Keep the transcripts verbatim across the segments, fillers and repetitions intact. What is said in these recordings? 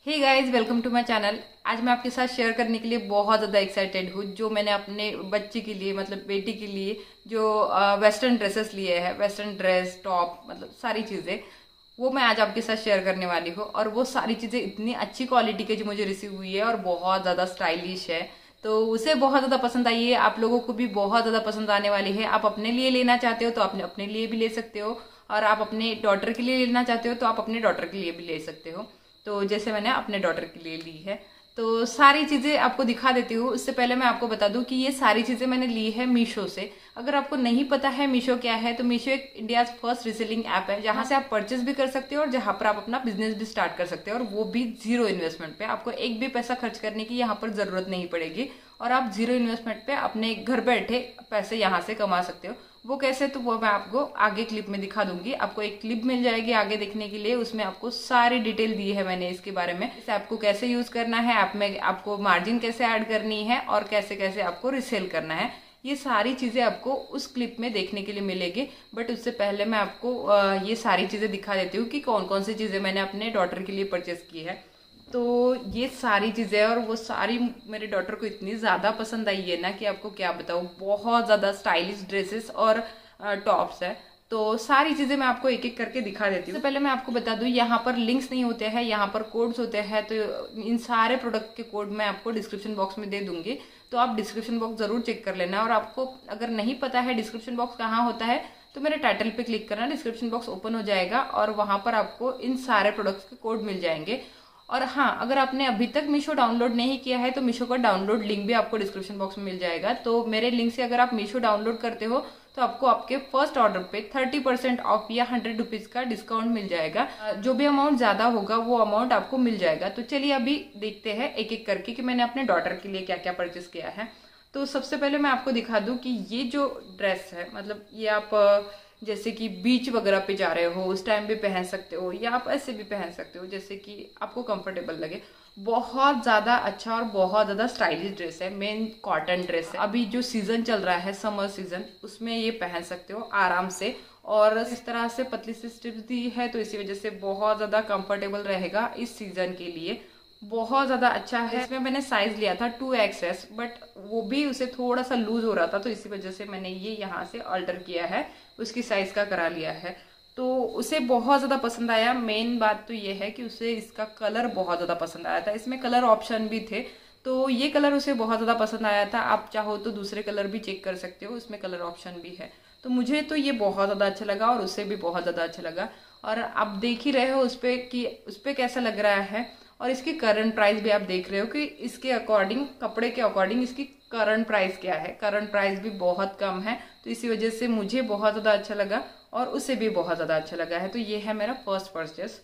Hey guys, welcome to my channel. आज मैं आपके साथ शेयर करने के लिए बहुत ज़्यादा एक्साइटेड हूँ। जो मैंने अपने बच्चे के लिए मतलब बेटी के लिए जो वेस्टर्न ड्रेसेस लिए हैं, वेस्टर्न ड्रेस टॉप मतलब सारी चीज़ें, वो मैं आज आपके साथ शेयर करने वाली हूँ। और वो सारी चीज़ें इतनी अच्छी क्वालिटी के जो मुझे रिसीव हुई है और बहुत ज़्यादा स्टाइलिश है, तो उसे बहुत ज़्यादा पसंद आई है। आप लोगों को भी बहुत ज़्यादा पसंद आने वाली है। आप अपने लिए लेना चाहते हो तो आप अपने लिए भी ले सकते हो, और आप अपने डॉटर के लिए लेना चाहते हो तो आप अपने डॉटर के लिए भी ले सकते हो। तो जैसे मैंने अपने डॉटर के लिए ली है, तो सारी चीज़ें आपको दिखा देती हूँ। उससे पहले मैं आपको बता दूं कि ये सारी चीज़ें मैंने ली है मीशो से। अगर आपको नहीं पता है मीशो क्या है, तो मीशो एक इंडिया फर्स्ट रीसेलिंग ऐप है, जहाँ से आप परचेस भी कर सकते हो और जहाँ पर आप अपना बिजनेस भी स्टार्ट कर सकते हो, और वो भी जीरो इन्वेस्टमेंट पे। आपको एक भी पैसा खर्च करने की यहाँ पर जरूरत नहीं पड़ेगी, और आप जीरो इन्वेस्टमेंट पे अपने घर बैठे पैसे यहाँ से कमा सकते हो। वो कैसे, तो वो मैं आपको आगे क्लिप में दिखा दूंगी। आपको एक क्लिप मिल जाएगी आगे देखने के लिए, उसमें आपको सारी डिटेल दी है मैंने इसके बारे में। इस ऐप को कैसे यूज करना है, ऐप में आपको मार्जिन कैसे ऐड करनी है, और कैसे कैसे आपको रिसेल करना है, ये सारी चीजें आपको उस क्लिप में देखने के लिए मिलेगी। बट उससे पहले मैं आपको ये सारी चीजें दिखा देती हूँ कि कौन कौन सी चीजें मैंने अपने डॉटर के लिए परचेस की है। तो ये सारी चीज़ें, और वो सारी मेरे डॉटर को इतनी ज़्यादा पसंद आई है ना कि आपको क्या बताऊँ। बहुत ज़्यादा स्टाइलिश ड्रेसेस और टॉप्स है। तो सारी चीज़ें मैं आपको एक एक करके दिखा देती हूँ। तो पहले मैं आपको बता दूँ, यहाँ पर लिंक्स नहीं होते हैं, यहाँ पर कोड्स होते हैं। तो इन सारे प्रोडक्ट के कोड मैं आपको डिस्क्रिप्शन बॉक्स में दे दूंगी, तो आप डिस्क्रिप्शन बॉक्स ज़रूर चेक कर लेना। और आपको अगर नहीं पता है डिस्क्रिप्शन बॉक्स कहाँ होता है, तो मेरे टाइटल पे क्लिक करना, डिस्क्रिप्शन बॉक्स ओपन हो जाएगा और वहाँ पर आपको इन सारे प्रोडक्ट्स के कोड मिल जाएंगे। और हाँ, अगर आपने अभी तक मीशो डाउनलोड नहीं किया है, तो मीशो का डाउनलोड लिंक भी आपको डिस्क्रिप्शन बॉक्स में मिल जाएगा। तो मेरे लिंक से अगर आप मीशो डाउनलोड करते हो, तो आपको आपके फर्स्ट ऑर्डर पे थर्टी परसेंट ऑफ या हंड्रेड रुपीज का डिस्काउंट मिल जाएगा। जो भी अमाउंट ज्यादा होगा वो अमाउंट आपको मिल जाएगा। तो चलिए अभी देखते हैं एक एक करके कि मैंने अपने डॉटर के लिए क्या क्या परचेस किया है। तो सबसे पहले मैं आपको दिखा दूं कि ये जो ड्रेस है, मतलब ये आप जैसे कि बीच वगैरह पे जा रहे हो उस टाइम भी पहन सकते हो, या आप ऐसे भी पहन सकते हो जैसे कि आपको कंफर्टेबल लगे। बहुत ज्यादा अच्छा और बहुत ज्यादा स्टाइलिश ड्रेस है। मेन कॉटन ड्रेस है। अभी जो सीजन चल रहा है, समर सीजन, उसमें ये पहन सकते हो आराम से। और इस तरह से पतली सी स्ट्रिप्स दी है, तो इसी वजह से बहुत ज्यादा कंफर्टेबल रहेगा इस सीजन के लिए। बहुत ज्यादा अच्छा है। इसमें मैंने साइज लिया था टू एक्स एस, बट वो भी उसे थोड़ा सा लूज हो रहा था, तो इसी वजह से मैंने ये यहाँ से अल्टर किया है, उसकी साइज का करा लिया है। तो उसे बहुत ज्यादा पसंद आया। मेन बात तो ये है कि उसे इसका कलर बहुत ज्यादा पसंद आया था। इसमें कलर ऑप्शन भी थे, तो ये कलर उसे बहुत ज्यादा पसंद आया था। आप चाहो तो दूसरे कलर भी चेक कर सकते हो, इसमें कलर ऑप्शन भी है। तो मुझे तो ये बहुत ज्यादा अच्छा लगा और उसे भी बहुत ज्यादा अच्छा लगा। और आप देख ही रहे हो उस पे कि उस पे कैसा लग रहा है, और इसकी करंट प्राइस भी आप देख रहे हो कि इसके अकॉर्डिंग, कपड़े के अकॉर्डिंग इसकी करंट प्राइस क्या है। करंट प्राइस भी बहुत कम है, तो इसी वजह से मुझे बहुत ज्यादा अच्छा लगा और उसे भी बहुत ज्यादा अच्छा लगा है। तो ये है मेरा फर्स्ट परचेस।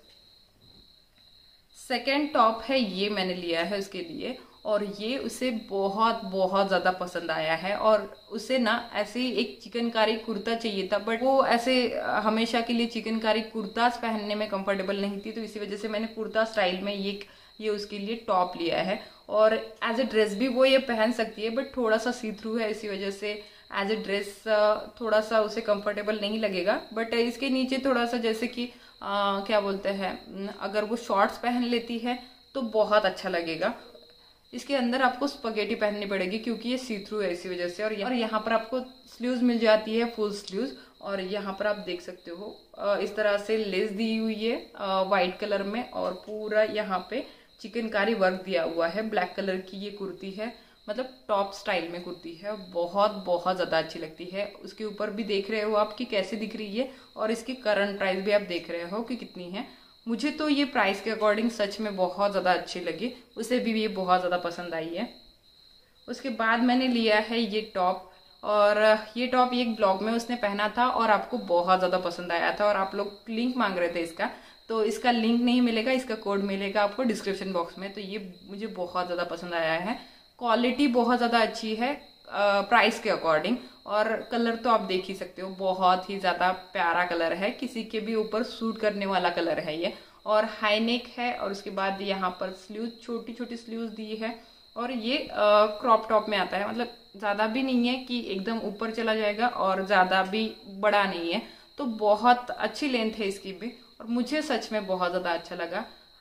सेकेंड टॉप है, ये मैंने लिया है उसके लिए, और ये उसे बहुत बहुत ज्यादा पसंद आया है। और उसे ना ऐसे ही एक चिकनकारी कुर्ता चाहिए था, बट वो ऐसे हमेशा के लिए चिकनकारी कुर्तास पहनने में कंफर्टेबल नहीं थी, तो इसी वजह से मैंने कुर्ता स्टाइल में ये ये उसके लिए टॉप लिया है। और एज ए ड्रेस भी वो ये पहन सकती है, बट थोड़ा सा सी थ्रू है, इसी वजह से एज ए ड्रेस थोड़ा सा उसे कंफर्टेबल नहीं लगेगा। बट इसके नीचे थोड़ा सा जैसे कि आ, क्या बोलते हैं, अगर वो शॉर्ट्स पहन लेती है तो बहुत अच्छा लगेगा। इसके अंदर आपको स्पगेटी पहननी पड़ेगी क्योंकि ये सी थ्रू है, इसी वजह से। और और यहाँ पर आपको स्लीव्स मिल जाती है, फुल स्लीव्स। और यहाँ पर आप देख सकते हो इस तरह से लेस दी हुई है व्हाइट कलर में, और पूरा यहाँ पे चिकनकारी वर्क दिया हुआ है। ब्लैक कलर की ये कुर्ती है, मतलब टॉप स्टाइल में कुर्ती है। बहुत बहुत ज्यादा अच्छी लगती है। उसके ऊपर भी देख रहे हो आप कि कैसे दिख रही है, और इसकी करंट प्राइस भी आप देख रहे हो कि कितनी है। मुझे तो ये प्राइस के अकॉर्डिंग सच में बहुत ज़्यादा अच्छी लगी, उसे भी ये बहुत ज़्यादा पसंद आई है। उसके बाद मैंने लिया है ये टॉप, और ये टॉप एक ब्लॉग में उसने पहना था और आपको बहुत ज़्यादा पसंद आया था, और आप लोग लिंक मांग रहे थे इसका। तो इसका लिंक नहीं मिलेगा, इसका कोड मिलेगा आपको डिस्क्रिप्शन बॉक्स में। तो ये मुझे बहुत ज़्यादा पसंद आया है। क्वालिटी बहुत ज़्यादा अच्छी है प्राइस के अकॉर्डिंग, और कलर तो आप देख ही सकते हो, बहुत ही ज्यादा प्यारा कलर है, किसी के भी ऊपर सूट करने वाला कलर है ये। और हाई नेक है, और उसके बाद यहाँ पर स्लीव, छोटी छोटी स्लीव दी है। और ये क्रॉप टॉप में आता है, मतलब ज्यादा भी नहीं है कि एकदम ऊपर चला जाएगा और ज्यादा भी बड़ा नहीं है, तो बहुत अच्छी लेंथ है इसकी भी, और मुझे सच में बहुत ज्यादा अच्छा लगा।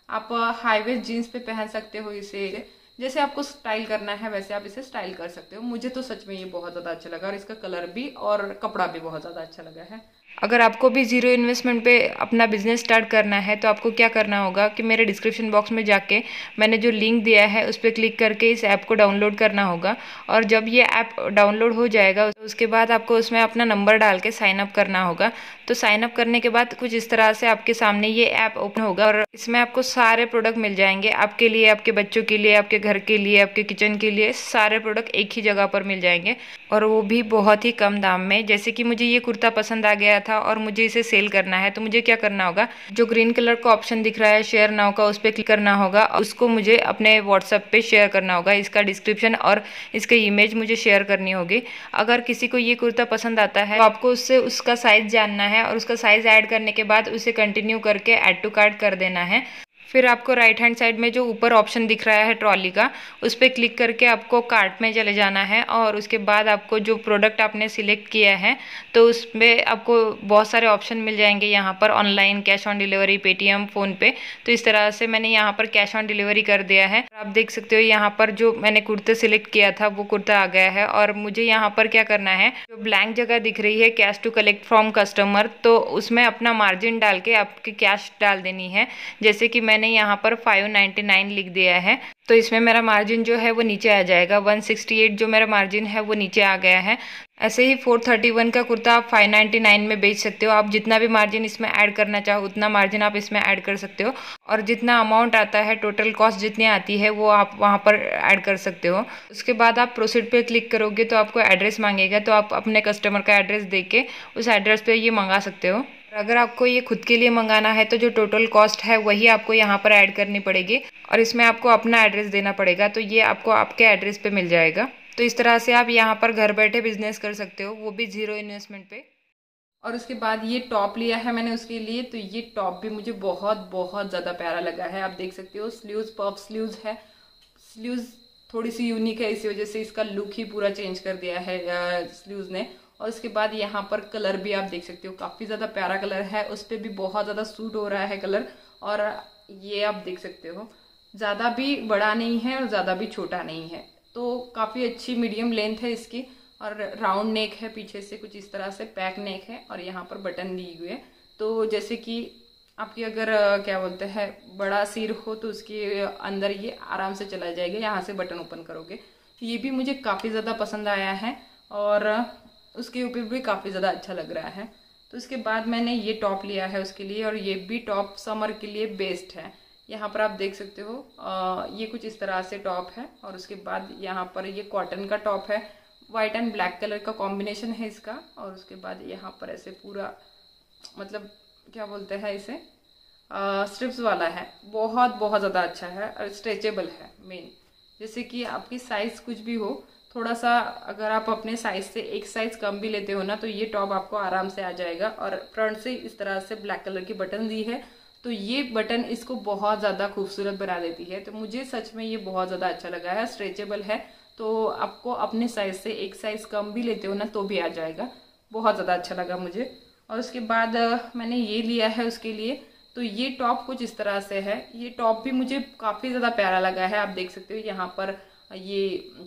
आप हाई वेस्ट जीन्स पे पहन सकते हो इसे, जैसे आपको स्टाइल करना है वैसे आप इसे स्टाइल कर सकते हो। मुझे तो सच में ये बहुत ज़्यादा अच्छा लगा और इसका कलर भी और कपड़ा भी बहुत ज़्यादा अच्छा लगा है। अगर आपको भी ज़ीरो इन्वेस्टमेंट पे अपना बिजनेस स्टार्ट करना है तो आपको क्या करना होगा कि मेरे डिस्क्रिप्शन बॉक्स में जाके मैंने जो लिंक दिया है उस पर क्लिक करके इस ऐप को डाउनलोड करना होगा। और जब ये ऐप डाउनलोड हो जाएगा तो उसके बाद आपको उसमें अपना नंबर डाल के साइन अप करना होगा। तो साइन अप करने के बाद कुछ इस तरह से आपके सामने ये ऐप ओपन होगा और इसमें आपको सारे प्रोडक्ट मिल जाएंगे, आपके लिए, आपके बच्चों के लिए, आपके घर के लिए, आपके किचन के लिए, सारे प्रोडक्ट एक ही जगह पर मिल जाएंगे और वो भी बहुत ही कम दाम में। जैसे कि मुझे ये कुर्ता पसंद आ गया था और मुझे इसे सेल करना है तो मुझे क्या करना होगा, जो ग्रीन कलर का ऑप्शन दिख रहा है शेयर नाउ का, उस पर क्लिक करना होगा। उसको मुझे अपने व्हाट्सएप पे शेयर करना होगा, इसका डिस्क्रिप्शन और इसका इमेज मुझे शेयर करनी होगी। अगर किसी को ये कुर्ता पसंद आता है तो आपको उससे उसका साइज़ जानना है और उसका साइज़ ऐड करने के बाद उसे कंटिन्यू करके ऐड टू कार्ट कर देना है। फिर आपको राइट हैंड साइड में जो ऊपर ऑप्शन दिख रहा है ट्रॉली का, उस पर क्लिक करके आपको कार्ट में चले जाना है और उसके बाद आपको जो प्रोडक्ट आपने सिलेक्ट किया है तो उसमें आपको बहुत सारे ऑप्शन मिल जाएंगे यहाँ पर, online, cash on delivery, Paytm, PhonePe. तो इस तरह से मैंने यहाँ पर कैश ऑन डिलीवरी कर दिया है। आप देख सकते हो यहाँ पर जो मैंने कुर्ते सिलेक्ट किया था वो कुर्ता आ गया है और मुझे यहाँ पर क्या करना है, जो ब्लैंक जगह दिख रही है cash to collect from customer, तो उसमें अपना मार्जिन डाल के आपकी कैश डाल देनी है। जैसे कि मैंने यहाँ पर फाइव नाइन्टी नाइन लिख दिया है तो इसमें मेरा मार्जिन जो है वो नीचे आ जाएगा। वन सिक्सटी एट जो मेरा मार्जिन है वो नीचे आ गया है। ऐसे ही फोर थर्टी वन का कुर्ता आप फाइव नाइन्टी नाइन में बेच सकते हो। आप जितना भी मार्जिन इसमें ऐड करना चाहो उतना मार्जिन आप इसमें ऐड कर सकते हो और जितना अमाउंट आता है, टोटल कॉस्ट जितनी आती है वो आप वहाँ पर ऐड कर सकते हो। उसके बाद आप प्रोसीड पे क्लिक करोगे तो आपको एड्रेस मांगेगा, तो आप अपने कस्टमर का एड्रेस दे के उस एड्रेस पे ये मंगा सकते हो। अगर आपको ये खुद के लिए मंगाना है तो जो टोटल कॉस्ट है वही आपको यहाँ पर ऐड करनी पड़ेगी और इसमें आपको अपना एड्रेस देना पड़ेगा, तो ये आपको आपके एड्रेस पे मिल जाएगा। तो इस तरह से आप यहाँ पर घर बैठे बिजनेस कर सकते हो, वो भी ज़ीरो इन्वेस्टमेंट पे। और उसके बाद ये टॉप लिया है मैंने उसके लिए, तो ये टॉप भी मुझे बहुत बहुत ज़्यादा प्यारा लगा है। आप देख सकते हो स्लीव्स पफ स्लीव्स है, स्लीव्स थोड़ी सी यूनिक है, इसी वजह से इसका लुक ही पूरा चेंज कर दिया है स्लीव्स ने। और उसके बाद यहाँ पर कलर भी आप देख सकते हो, काफ़ी ज़्यादा प्यारा कलर है, उस पर भी बहुत ज़्यादा सूट हो रहा है कलर। और ये आप देख सकते हो ज़्यादा भी बड़ा नहीं है और ज़्यादा भी छोटा नहीं है, तो काफ़ी अच्छी मीडियम लेंथ है इसकी। और राउंड नेक है, पीछे से कुछ इस तरह से पैक नेक है और यहाँ पर बटन दी हुई है। तो जैसे कि आपकी अगर क्या बोलते हैं बड़ा सिर हो तो उसके अंदर ये आराम से चला जाएगा, यहाँ से बटन ओपन करोगे। ये भी मुझे काफ़ी ज़्यादा पसंद आया है और उसके ऊपर भी काफ़ी ज़्यादा अच्छा लग रहा है। तो उसके बाद मैंने ये टॉप लिया है उसके लिए और ये भी टॉप समर के लिए बेस्ट है। यहाँ पर आप देख सकते हो आ, ये कुछ इस तरह से टॉप है और उसके बाद यहाँ पर ये कॉटन का टॉप है, वाइट एंड ब्लैक कलर का कॉम्बिनेशन है इसका। और उसके बाद यहाँ पर ऐसे पूरा मतलब क्या बोलते हैं इसे स्ट्रिप्स वाला है, बहुत बहुत ज़्यादा अच्छा है और स्ट्रेचेबल है मेन। जैसे कि आपकी साइज़ कुछ भी हो, थोड़ा सा अगर आप अपने साइज से एक साइज कम भी लेते हो ना तो ये टॉप आपको आराम से आ जाएगा। और फ्रंट से इस तरह से ब्लैक कलर की बटन दी है, तो ये बटन इसको बहुत ज़्यादा खूबसूरत बना देती है। तो मुझे सच में ये बहुत ज़्यादा अच्छा लगा है। स्ट्रेचेबल है तो आपको अपने साइज से एक साइज कम भी लेते हो ना तो भी आ जाएगा, बहुत ज़्यादा अच्छा लगा मुझे। और उसके बाद मैंने ये लिया है उसके लिए, तो ये टॉप कुछ इस तरह से है। ये टॉप भी मुझे काफ़ी ज़्यादा प्यारा लगा है। आप देख सकते हो यहाँ पर ये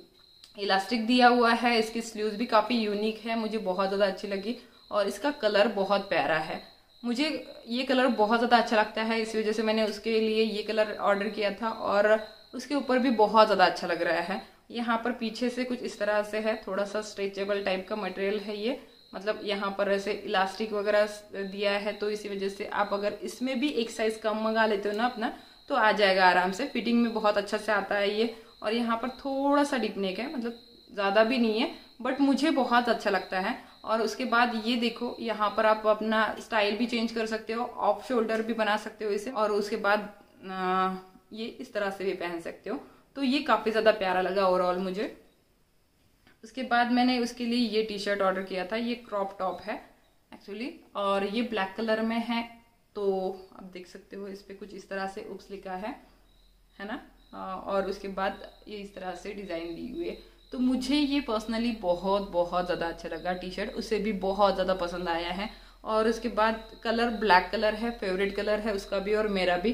इलास्टिक दिया हुआ है, इसकी स्लीव्स भी काफ़ी यूनिक है, मुझे बहुत ज़्यादा अच्छी लगी। और इसका कलर बहुत प्यारा है, मुझे ये कलर बहुत ज़्यादा अच्छा लगता है, इस वजह से मैंने उसके लिए ये कलर ऑर्डर किया था। और उसके ऊपर भी बहुत ज़्यादा अच्छा लग रहा है। यहाँ पर पीछे से कुछ इस तरह से है, थोड़ा सा स्ट्रेचेबल टाइप का मटेरियल है ये, मतलब यहाँ पर ऐसे इलास्टिक वगैरह दिया है, तो इसी वजह से आप अगर इसमें भी एक साइज कम मंगा लेते हो ना अपना तो आ जाएगा आराम से। फिटिंग में बहुत अच्छा से आता है ये। और यहाँ पर थोड़ा सा डिप नेक है, मतलब ज़्यादा भी नहीं है, बट मुझे बहुत अच्छा लगता है। और उसके बाद ये देखो यहाँ पर आप अपना स्टाइल भी चेंज कर सकते हो, ऑफ शोल्डर भी बना सकते हो इसे, और उसके बाद आ, ये इस तरह से भी पहन सकते हो। तो ये काफ़ी ज़्यादा प्यारा लगा ओवरऑल मुझे। उसके बाद मैंने उसके लिए ये टी शर्ट ऑर्डर किया था, ये क्रॉप टॉप है एक्चुअली, और ये ब्लैक कलर में है। तो आप देख सकते हो इस पर कुछ इस तरह से उप्स लिखा है है ना, और उसके बाद ये इस तरह से डिज़ाइन दी हुई है। तो मुझे ये पर्सनली बहुत बहुत ज़्यादा अच्छा लगा टी शर्ट, उसे भी बहुत ज़्यादा पसंद आया है। और उसके बाद कलर ब्लैक कलर है, फेवरेट कलर है उसका भी और मेरा भी।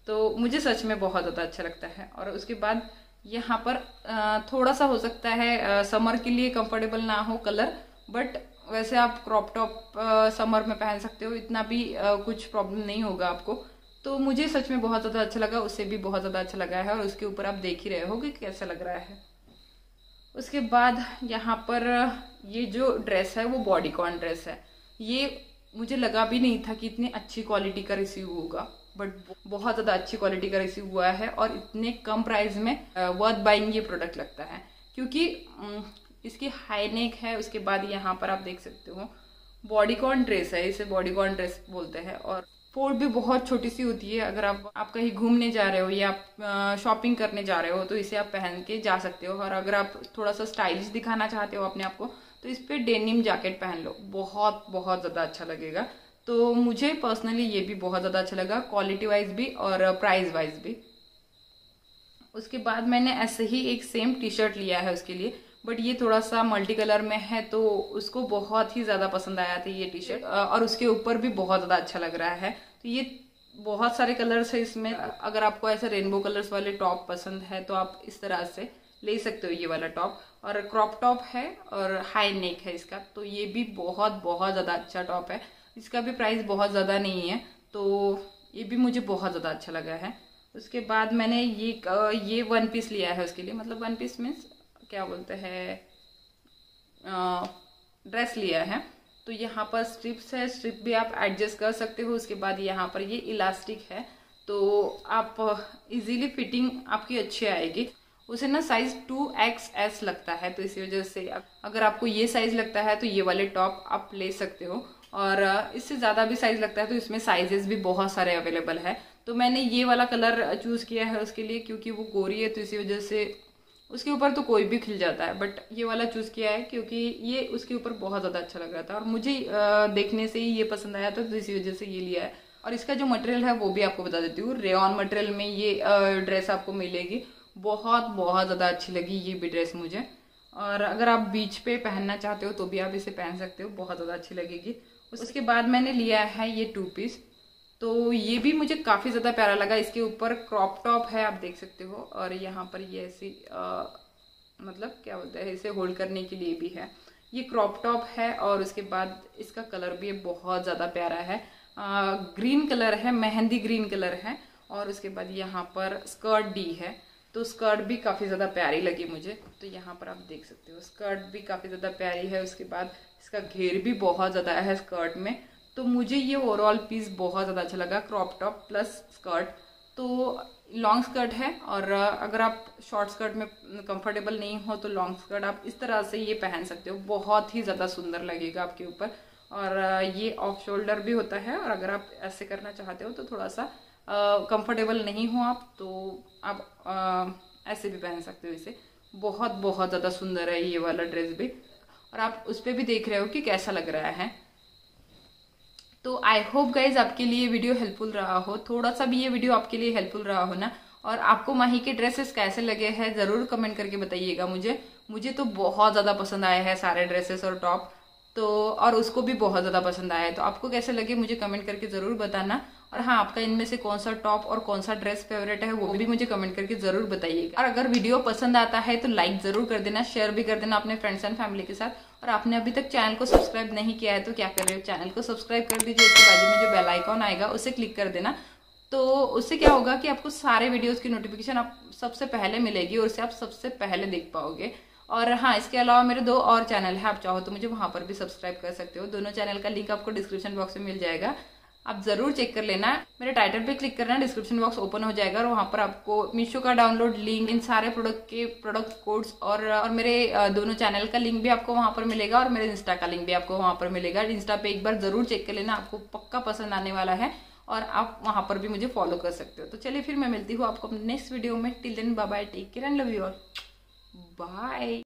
तो मुझे सच में बहुत ज़्यादा अच्छा लगता है। और उसके बाद यहाँ पर थोड़ा सा हो सकता है समर के लिए कंफर्टेबल ना हो कलर, बट वैसे आप क्रॉप टॉप समर में पहन सकते हो, इतना भी कुछ प्रॉब्लम नहीं होगा आपको। तो मुझे सच में बहुत ज़्यादा अच्छा लगा, उससे भी बहुत ज़्यादा अच्छा लगा है, और उसके ऊपर आप देख ही रहे हो कि कैसा लग रहा है। उसके बाद यहाँ पर ये जो ड्रेस है वो बॉडीकॉन ड्रेस है। ये मुझे लगा भी नहीं था कि इतनी अच्छी क्वालिटी का रिसीव होगा, बट बहुत ज़्यादा अच्छी क्वालिटी का रिसीव हुआ है और इतने कम प्राइस में वर्थ बाइंग ये प्रोडक्ट लगता है, क्योंकि इसकी हाई नेक है। उसके बाद यहाँ पर आप देख सकते हो बॉडीकॉन ड्रेस है, इसे बॉडीकॉन ड्रेस बोलते हैं। और फोल्ड भी बहुत छोटी सी होती है। अगर आप आप कहीं घूमने जा रहे हो या आप शॉपिंग करने जा रहे हो तो इसे आप पहन के जा सकते हो। और अगर आप थोड़ा सा स्टाइलिश दिखाना चाहते हो अपने आप को तो इस पे डेनिम जैकेट पहन लो, बहुत बहुत ज़्यादा अच्छा लगेगा। तो मुझे पर्सनली ये भी बहुत ज़्यादा अच्छा लगा, क्वालिटी वाइज भी और प्राइस वाइज भी। उसके बाद मैंने ऐसे ही एक सेम टी शर्ट लिया है उसके लिए, बट ये थोड़ा सा मल्टी कलर में है तो उसको बहुत ही ज़्यादा पसंद आया था ये टी शर्ट, और उसके ऊपर भी बहुत ज़्यादा अच्छा लग रहा है। तो ये बहुत सारे कलर्स है इसमें। अगर आपको ऐसे रेनबो कलर्स वाले टॉप पसंद है तो आप इस तरह से ले सकते हो ये वाला टॉप। और क्रॉप टॉप है और हाई नेक है इसका, तो ये भी बहुत बहुत ज़्यादा अच्छा टॉप है। इसका भी प्राइस बहुत ज़्यादा नहीं है, तो ये भी मुझे बहुत ज़्यादा अच्छा लगा है। उसके बाद मैंने ये ये वन पीस लिया है उसके लिए, मतलब वन पीस मीन्स क्या बोलते हैं, ड्रेस लिया है। तो यहाँ पर स्ट्रिप्स है, स्ट्रिप भी आप एडजस्ट कर सकते हो। उसके बाद यहाँ पर ये इलास्टिक है, तो आप इजीली फिटिंग आपकी अच्छी आएगी। उसे ना साइज टू एक्स एस लगता है, तो इसी वजह से अगर आपको ये साइज लगता है तो ये वाले टॉप आप ले सकते हो। और इससे ज़्यादा भी साइज लगता है तो इसमें साइजेस भी बहुत सारे अवेलेबल है। तो मैंने ये वाला कलर चूज़ किया है उसके लिए, क्योंकि वो गोरी है तो इसी वजह से उसके ऊपर तो कोई भी खिल जाता है, बट ये वाला चूज़ किया है क्योंकि ये उसके ऊपर बहुत ज़्यादा अच्छा लग रहा था और मुझे देखने से ही ये पसंद आया था, तो इसी वजह से ये लिया है। और इसका जो मटेरियल है वो भी आपको बता देती हूँ, रेयॉन मटेरियल में ये ड्रेस आपको मिलेगी। बहुत बहुत ज़्यादा अच्छी लगी ये भी ड्रेस मुझे। और अगर आप बीच पे पहनना चाहते हो तो भी आप इसे पहन सकते हो, बहुत ज़्यादा अच्छी लगेगी। उसके बाद मैंने लिया है ये टू पीस, तो ये भी मुझे काफ़ी ज़्यादा प्यारा लगा। इसके ऊपर क्रॉप टॉप है, आप देख सकते हो, और यहाँ पर ये ऐसी मतलब क्या बोलते हैं, इसे होल्ड करने के लिए भी है। ये क्रॉप टॉप है और उसके बाद इसका कलर भी बहुत ज़्यादा प्यारा है, आ, ग्रीन कलर है, मेहंदी ग्रीन कलर है। और उसके बाद यहाँ पर स्कर्ट डी है, तो स्कर्ट भी काफ़ी ज़्यादा प्यारी लगी मुझे। तो यहाँ पर आप देख सकते हो स्कर्ट भी काफ़ी ज़्यादा प्यारी है। उसके बाद इसका घेर भी बहुत ज़्यादा है स्कर्ट में, तो मुझे ये ओवरऑल पीस बहुत ज़्यादा अच्छा लगा, क्रॉप टॉप प्लस स्कर्ट। तो लॉन्ग स्कर्ट है, और अगर आप शॉर्ट स्कर्ट में कंफर्टेबल नहीं हो तो लॉन्ग स्कर्ट आप इस तरह से ये पहन सकते हो, बहुत ही ज़्यादा सुंदर लगेगा आपके ऊपर। और ये ऑफ शोल्डर भी होता है, और अगर आप ऐसे करना चाहते हो तो थोड़ा सा कंफर्टेबल नहीं हो आप तो आप आ, ऐसे भी पहन सकते हो इसे। बहुत बहुत ज़्यादा सुंदर है ये वाला ड्रेस भी, और आप उस पर भी देख रहे हो कि कैसा लग रहा है। तो आई होप गाइज आपके लिए वीडियो हेल्पफुल रहा हो, थोड़ा सा भी ये वीडियो आपके लिए हेल्पफुल रहा हो ना। और आपको माही के ड्रेसेस कैसे लगे हैं ज़रूर कमेंट करके बताइएगा मुझे। मुझे तो बहुत ज़्यादा पसंद आए हैं सारे ड्रेसेस और टॉप, तो और उसको भी बहुत ज़्यादा पसंद आया है। तो आपको कैसे लगे मुझे कमेंट करके ज़रूर बताना। और हाँ, आपका इनमें से कौन सा टॉप और कौन सा ड्रेस फेवरेट है वो भी मुझे कमेंट करके ज़रूर बताइएगा। और अगर वीडियो पसंद आता है तो लाइक ज़रूर कर देना, शेयर भी कर देना अपने फ्रेंड्स एंड फैमिली के साथ। और आपने अभी तक चैनल को सब्सक्राइब नहीं किया है तो क्या कर रहे हो, चैनल को सब्सक्राइब कर दीजिए। उसके बाजू में जो बेल आइकॉन आएगा उसे क्लिक कर देना, तो उससे क्या होगा कि आपको सारे वीडियोज़ की नोटिफिकेशन आप सबसे पहले मिलेगी और उसे आप सबसे पहले देख पाओगे। और हाँ, इसके अलावा मेरे दो और चैनल है, आप चाहो तो मुझे वहाँ पर भी सब्सक्राइब कर सकते हो। दोनों चैनल का लिंक आपको डिस्क्रिप्शन बॉक्स में मिल जाएगा, आप जरूर चेक कर लेना। मेरे टाइटल पे क्लिक करना, डिस्क्रिप्शन बॉक्स ओपन हो जाएगा और वहाँ पर आपको मीशो का डाउनलोड लिंक, इन सारे प्रोडक्ट के प्रोडक्ट कोड्स और और मेरे दोनों चैनल का लिंक भी आपको वहाँ पर मिलेगा, और मेरे इंस्टा का लिंक भी आपको वहाँ पर मिलेगा। इंस्टा पे एक बार जरूर चेक कर लेना, आपको पक्का पसंद आने वाला है, और आप वहाँ पर भी मुझे फॉलो कर सकते हो। तो चलिए फिर मैं मिलती हूँ आपको अपने नेक्स्ट वीडियो में। Till then bye bye, take care and love you all, bye.